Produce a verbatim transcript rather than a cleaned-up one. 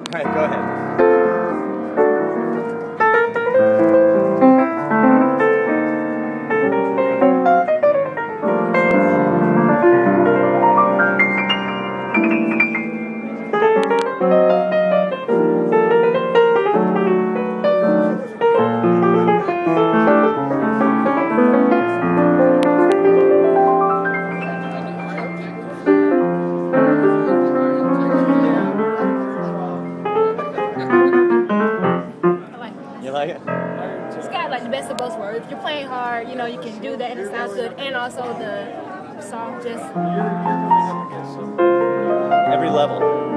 right, go ahead. You like it? It's got like the best of both worlds. If you're playing hard, you know, you can do that and it sounds good, and also the song just every level.